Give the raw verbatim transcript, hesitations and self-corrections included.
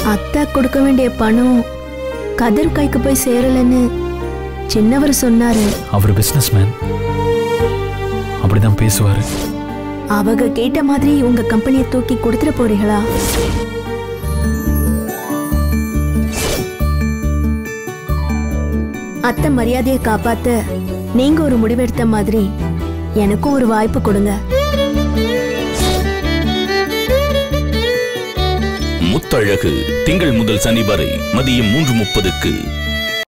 அத்தா கொடுக்க வேண்டிய பணம் கதிர் கைக்கு போய் சேரலன்னு சின்னவர் சொன்னாரு. அவர் பிசினஸ் மேன், அப்படிதான் பேசுவாரு. அவங்க கேட்ட மாதிரி உங்க கம்பெனியை தூக்கி கொடுத்துட போறீங்களா? அத்தை மரியாதையை காப்பாத்த நீங்க ஒரு முடிவெடுத்த மாதிரி எனக்கும் ஒரு வாய்ப்பு கொடுங்க. முத்தழகு திங்கள் முதல் சனி வரை மதியம் மூன்று முப்பதுக்கு.